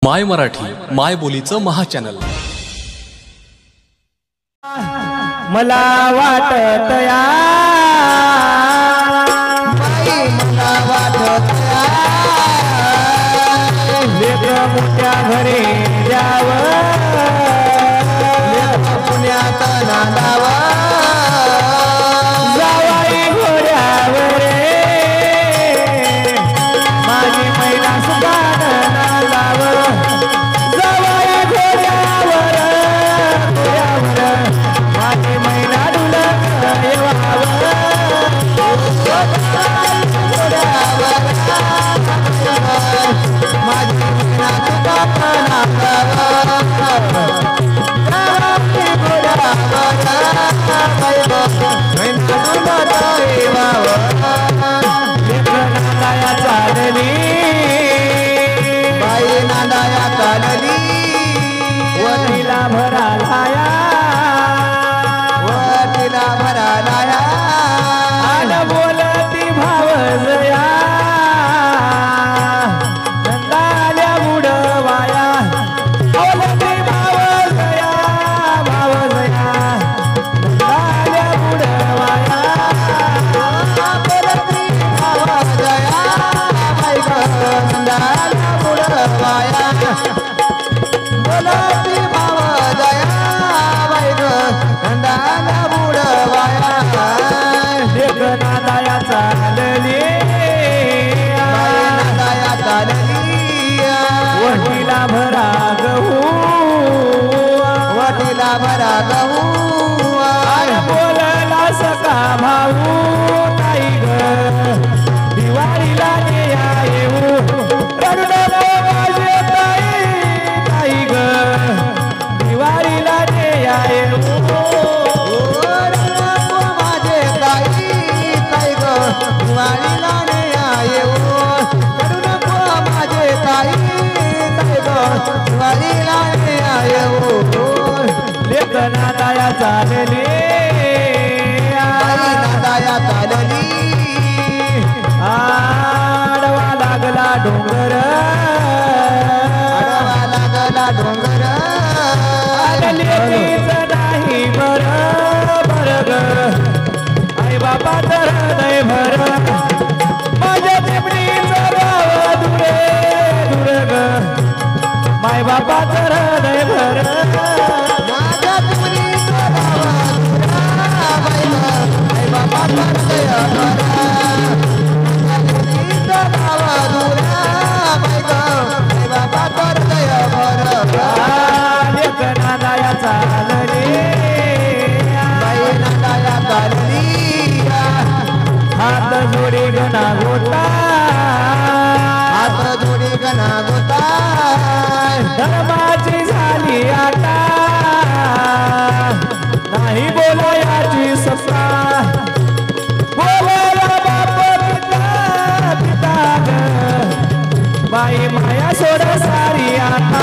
माय मराठी माय बोलीचं महाचॅनल। मला वाटत या मला वाटत लेकरं मोठ्या घरी द्यावं, पुण्यात नांदावा जावाई घोड्यावर माझी मैना सुखान नांदावं, जावाई घोड्यावर माझी मैना डुलत येवावं, माझी मैना सुखान नांदाया चालली बाई नांदाया चालली वतीला भरालाया, वतीला भरालाया आन बोलती भावजया नंदाल्या बुडवाया, बोलती भावजया भावजया नंदाल्या बुडवाया, बोलती भावजया बाई नंदाला बुडवाया, बोलती भावजया बाई नंदाला बुडवाया लेक नांदाया चालली नांदाया चालली वटीला भरा गहू, वटीला भरा गहू अरे बोलला सका भाऊ ताई ग दिवाळीला नेया येऊ, रडू नको माझे ताई ताई ग दिवाळीला नेया येऊ, माझे ताई ताई ग दिवाळीला येऊ, रडू नको माझे ताई ताई ग दिवाळीला येऊ लेक नांदाया चालली बाई नांदाया चालली आडवा लागला डोंगर, आडवा लागला डोंगर लेकीचं नाही बर बर ग आई बापाचं हृदय भर, माझ्या चिमणीचं गाव दुरे दूर ग माय बापाचं हृदय भर, माझ्या चिमणीचं गाव बाई ग आई बापाचं हृदय भरा, चिमणीचं गाव दुरा बाई ग आई बापाचं हृदय भरा लेक नांदाया चालली बाई नांदाया चालली हात जोडी गणा गोटा, हात जोडी गणा गोता धर्माची झाली आता नाही बोलायाची सत्ता, बोलायला बाप पिता पिता ग बाई माया सोड सारी आता,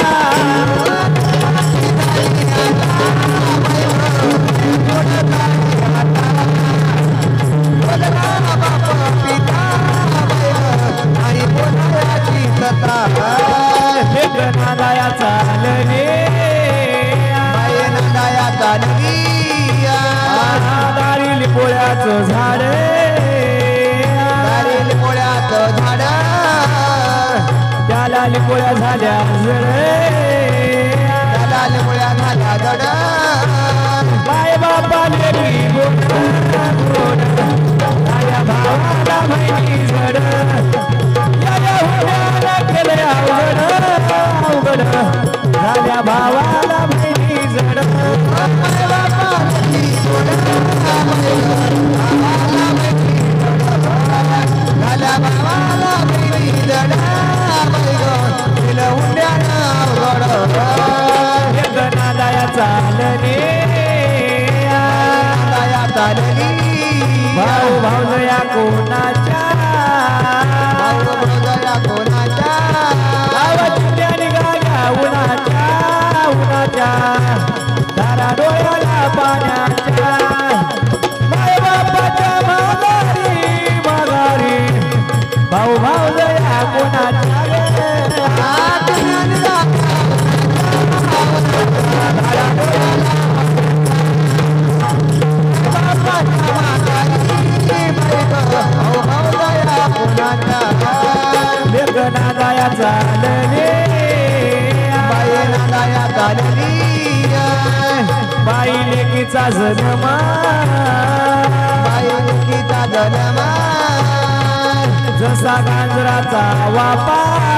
आणि बोलायाची सत्ता लेक नांदाया चालली बाई नांदाया चालली दारी लिपोळ्याचं झाड, दारील पोळ्याचं झाड त्याला लिपोळ्या झाल्या जड, त्याला लिपोळ्या झाल्या जड माय बापा लेकी गोड माझ्या भावाला माहिती झड, या होण्याला केलं अवघड अवघड झाल्या भावाला माहिती झड, झाल्या भावाला बहिणी जड तिला उंड्यानं अवघड एक नांदाया चालली नांदाया चालली भाऊ भाऊजया कोणाच्या भाऊ भाऊजया कोणाच्या गावाच्या निघाल्या उन्हाच्या उन्हाच्या दारा डोळ्याला पाण्याच्या माय बापाच्या माघारी माघारी भाऊ भाऊजया कोणाच्या ग? चालली बाई लेकीचा जन्म बाई लेकीचा जन्म जसा गांजराचा वापा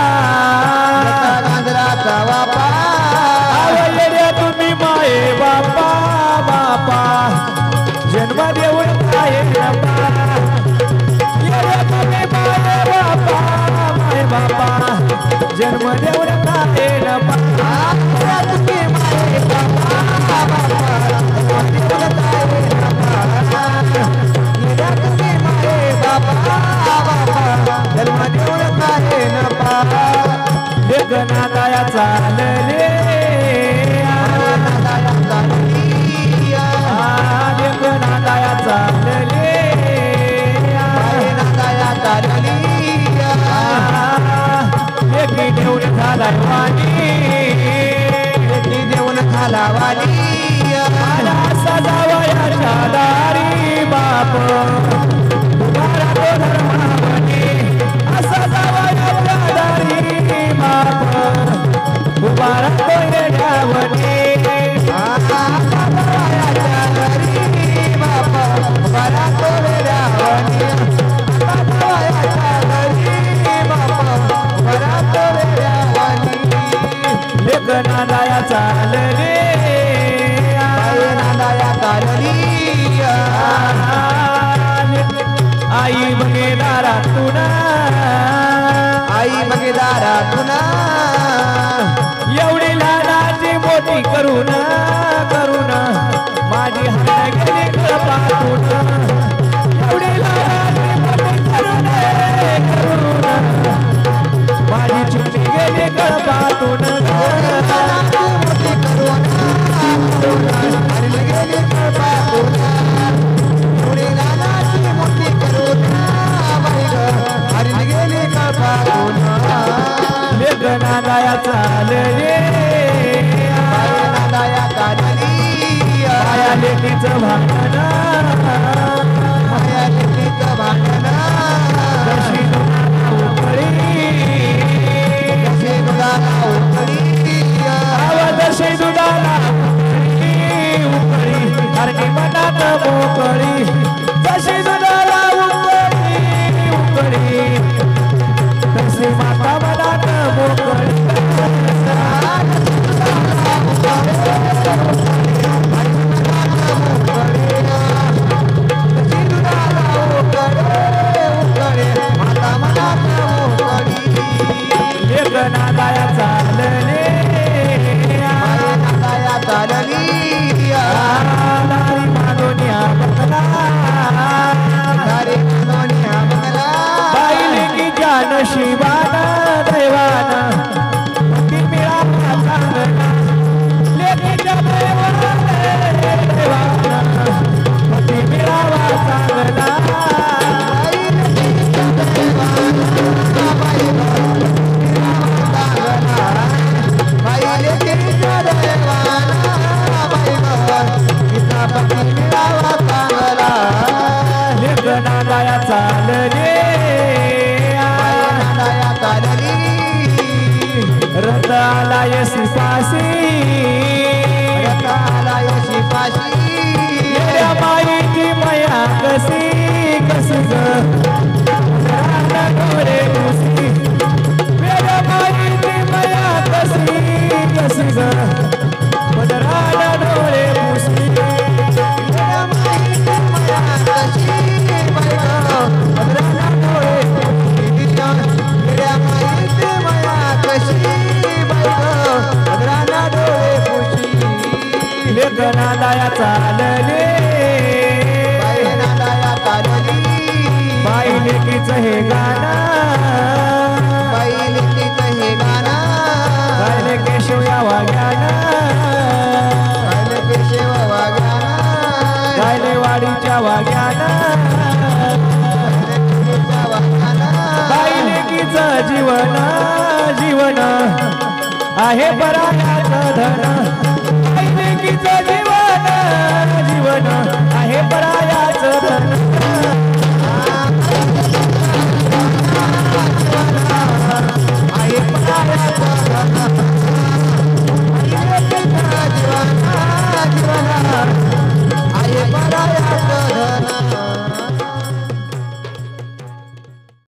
गांजराचा वापा आवडले तुम्ही माये बापा बापा जन्म देऊन काय नपा येडे तुम्ही माये बापा माये बापा जन्म देऊन काय नपा तुम्ही माये बापा तुम्ही माये बापा जन्म देऊन काय नपा लेखनादाया चालले लेखनादाया चालले नादाया चालली लेखी देऊन झालाय वाणी लेकी देऊन खालावाली मला सजावयाच्या दारी बाप तुम्हाला तो धर्मावणी असा जावयाच्या दारी बाप तुम्हाला तो येण्यावणी लेखनादाया चालले नादाया चालली आई बघेदारातून आई बघेदारातून एवढी लहानाची मोठी करून करून माझी हात गेली कळपातून एवढी लहानाची मोठी करून माझी चिमणी गेली कळपातून लेखनादाया चालले नादाया चालली माया लेकीचं भांडण माया लेकीचं भांडण कशी उकळी कशी दुधाला उकळी दशी दुधाला उकळी अरे मनात मोकळी जशी दुधाला उकळी उकळी तशी माता मनात मोकळी लेखनादाया चालले नादाया चालली दारी मानोन्या बंगला दारी मानोन्या बंगला बाई लेकीच्या नशिबान दैवान ती मिळाला चांगला लेकीच्या दैवान ती मिळावा चांगला लेखनादाया चालले नादाया चालली रथ आलाय शिपाशी रथालाय शिपाशी येड्या माईची मया कशी कशी डोळे पुसी येड्या माईची मया कशी कशी पदराला डोळे पुसी लेखनादाया चालले नादाया चालली बाई लेकीचं हे गाणं बाई लेकीचं हे गाणं गायले केशव या वाग्यानं गायले केशव वाग्यानं गायले वाडीच्या वाग्यानं बाई लेकीचं जीवन जीवन आहे पराण्याचं धन बाई लेकीचं जीवन जीवन